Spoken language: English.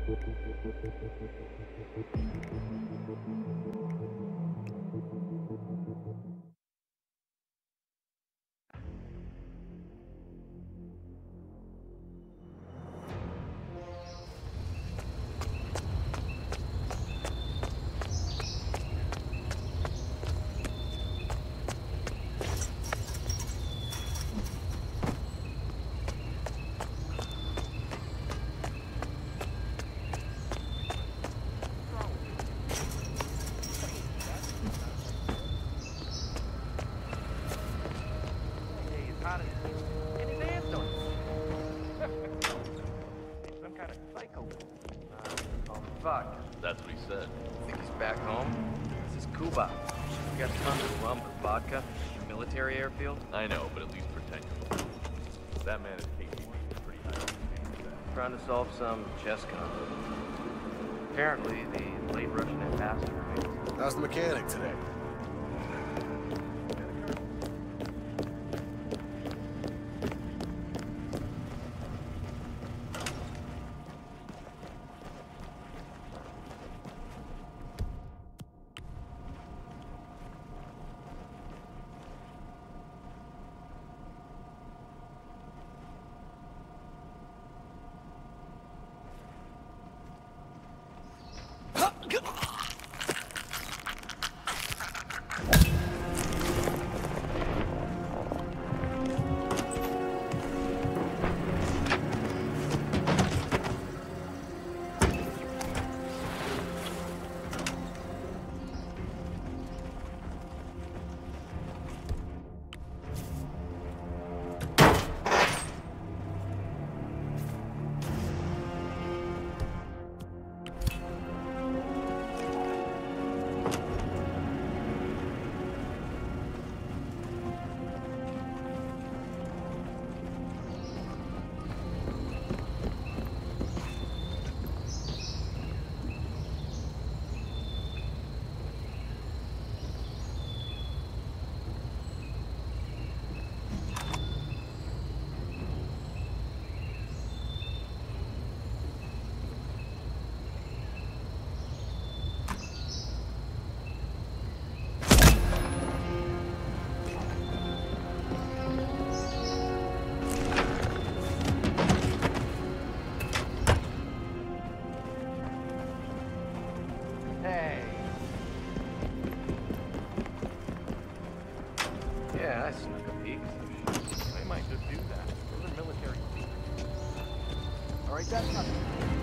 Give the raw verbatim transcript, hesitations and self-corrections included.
Fuck. That's what he said. Think he's back home? This is Cuba. We got tons of rum and vodka. The military airfield. I know, but at least pretend you will. That man is K G B pretty high. Trying to solve some chess conflict. Apparently, the late Russian ambassador. How's the mechanic today? Yeah, I snuck a peek. I might just do that. Those are military secrets. All right, that's not...